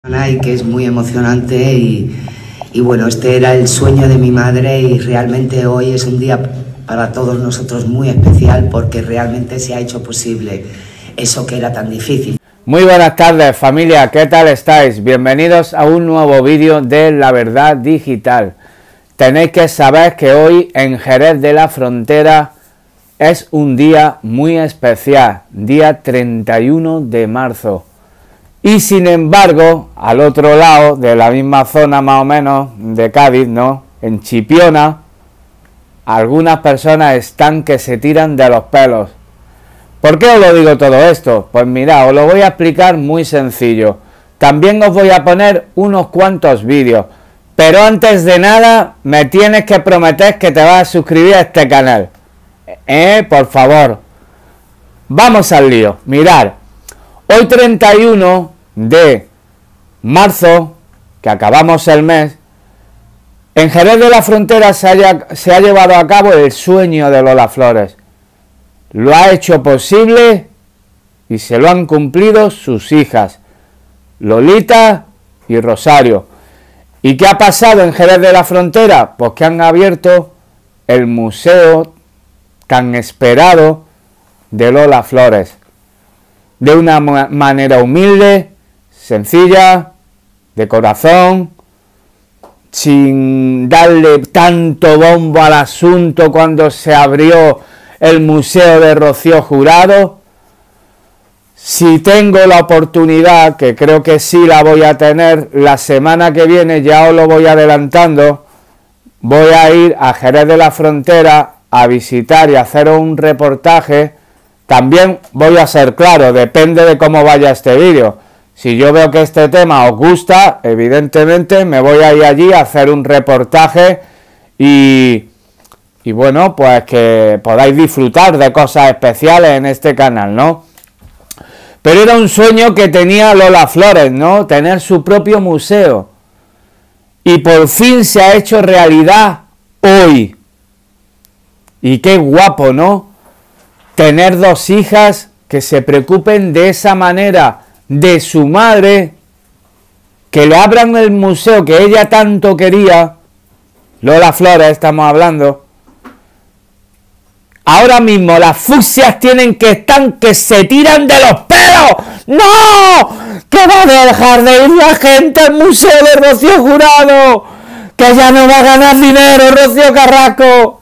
Y que es muy emocionante y bueno, este era el sueño de mi madre y realmente hoy es un día para todos nosotros muy especial porque realmente se ha hecho posible eso que era tan difícil. Muy buenas tardes familia, ¿qué tal estáis? Bienvenidos a un nuevo vídeo de La Verdad Digital. Tenéis que saber que hoy en Jerez de la Frontera es un día muy especial, día 31 de marzo. Y sin embargo, al otro lado de la misma zona más o menos de Cádiz, ¿no? En Chipiona, algunas personas están que se tiran de los pelos. ¿Por qué os lo digo todo esto? Pues mirad, os lo voy a explicar muy sencillo. También os voy a poner unos cuantos vídeos. Pero antes de nada, me tienes que prometer que te vas a suscribir a este canal. Por favor. Vamos al lío. Mirad. Hoy 31 de marzo, que acabamos el mes, en Jerez de la Frontera se ha llevado a cabo el sueño de Lola Flores. Lo ha hecho posible y se lo han cumplido sus hijas, Lolita y Rosario. ¿Y qué ha pasado en Jerez de la Frontera? Pues que han abierto el museo tan esperado de Lola Flores. De una manera humilde, sencilla, de corazón, sin darle tanto bombo al asunto cuando se abrió el museo de Rocío Jurado. Si tengo la oportunidad, que creo que sí la voy a tener, la semana que viene, ya os lo voy adelantando, voy a ir a Jerez de la Frontera a visitar y hacer un reportaje. También voy a ser claro, depende de cómo vaya este vídeo. Si yo veo que este tema os gusta, evidentemente me voy a ir allí a hacer un reportaje y bueno, pues que podáis disfrutar de cosas especiales en este canal, ¿no? Pero era un sueño que tenía Lola Flores, ¿no? Tener su propio museo. Y por fin se ha hecho realidad hoy. Y qué guapo, ¿no? Tener dos hijas que se preocupen de esa manera de su madre, que le abran el museo que ella tanto quería. Lola Flores estamos hablando. Ahora mismo las fucsias tienen que estar que se tiran de los pelos. ¡No! ¡Que va a dejar de ir la gente al museo de Rocío Jurado! ¡Que ya no va a ganar dinero Rocío Carrasco!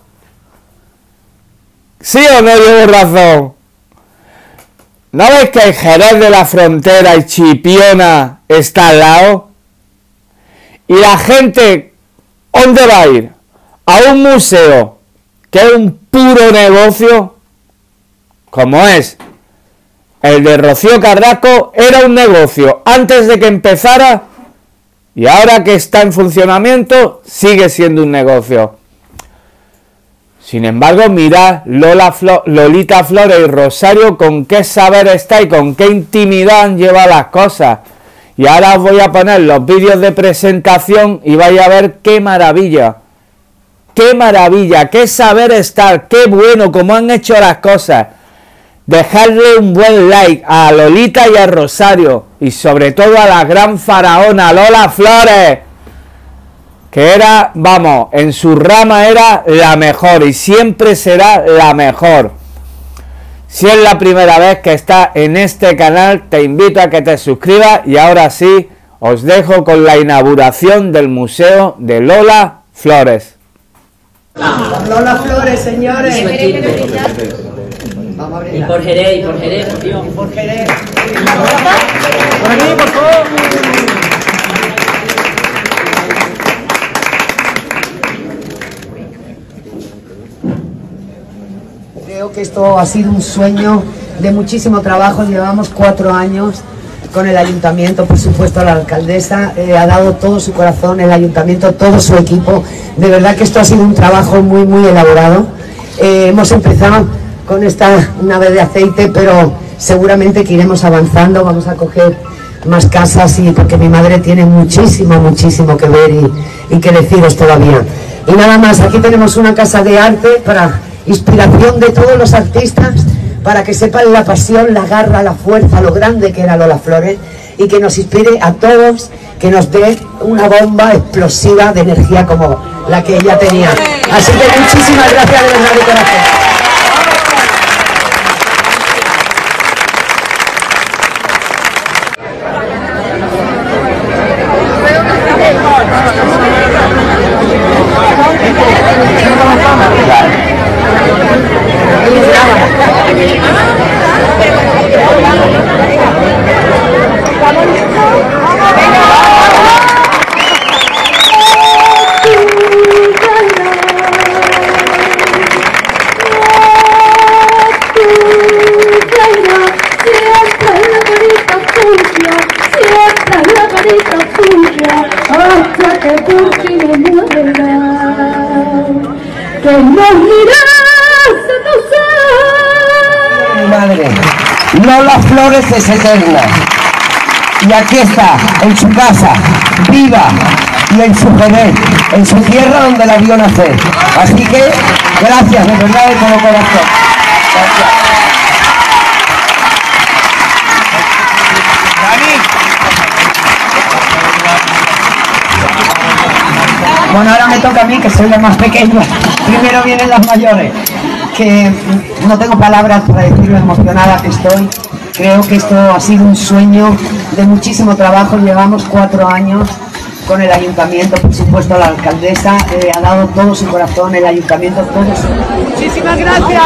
¿Sí o no llevo razón? ¿No veis que Jerez de la Frontera y Chipiona está al lado? Y la gente, ¿dónde va a ir? A un museo que es un puro negocio, como es el de Rocío Carrasco, era un negocio antes de que empezara y ahora que está en funcionamiento sigue siendo un negocio. Sin embargo, mirad Lolita Flores y Rosario con qué saber está y con qué intimidad han llevado las cosas. Y ahora os voy a poner los vídeos de presentación y vais a ver qué maravilla. ¡Qué maravilla! ¡Qué saber estar! ¡Qué bueno! ¡Cómo han hecho las cosas! Dejadle un buen like a Lolita y a Rosario. Y sobre todo a la gran faraona Lola Flores. Que era, vamos, en su rama era la mejor y siempre será la mejor. Si es la primera vez que estás en este canal, te invito a que te suscribas y ahora sí, os dejo con la inauguración del Museo de Lola Flores. Lola Flores, señores. Y por Jerez, tío. Y por Jerez. Por aquí, por favor. Creo que esto ha sido un sueño de muchísimo trabajo. Llevamos 4 años con el ayuntamiento, por supuesto la alcaldesa ha dado todo su corazón, el ayuntamiento, todo su equipo. De verdad que esto ha sido un trabajo muy muy elaborado. Hemos empezado con esta nave de aceite, pero seguramente que iremos avanzando. Vamos a coger más casas y porque mi madre tiene muchísimo que ver y que deciros todavía. Y nada más, aquí tenemos una casa de arte para inspiración de todos los artistas, para que sepan la pasión, la garra, la fuerza, lo grande que era Lola Flores y que nos inspire a todos, que nos dé una bomba explosiva de energía como la que ella tenía. Así que muchísimas gracias de verdad de corazón. Que nos mirás a tu ser. Mi madre, Lola Flores es eterna. Y aquí está, en su casa, viva, y en su Jerez, en su tierra donde la vio nacer. Así que, gracias, de verdad, de todo corazón. Gracias. Bueno, ahora me toca a mí, que soy la más pequeña. Primero vienen las mayores, que no tengo palabras para decir lo emocionada que estoy. Creo que esto ha sido un sueño de muchísimo trabajo. Llevamos 4 años con el ayuntamiento, por supuesto la alcaldesa ha dado todo su corazón, el ayuntamiento todo su... Muchísimas gracias.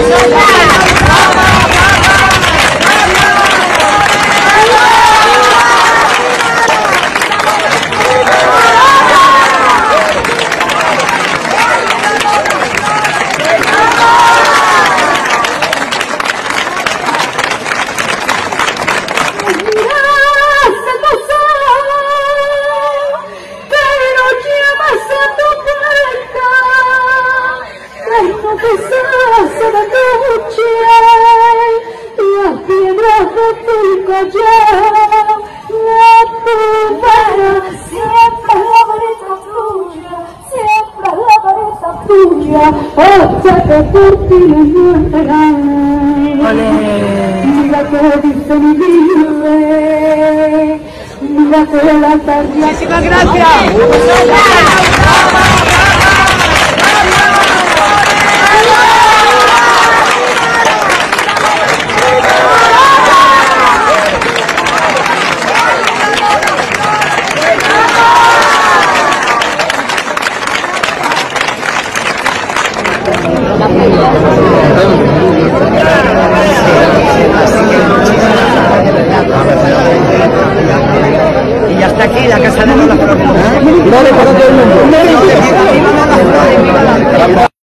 Hasta que por ti me muera. Mira que dice mi vida, mira que la tarde. Muchísimas gracias. Y ya está aquí la casa de Lola Flores. Vale, para todo el mundo.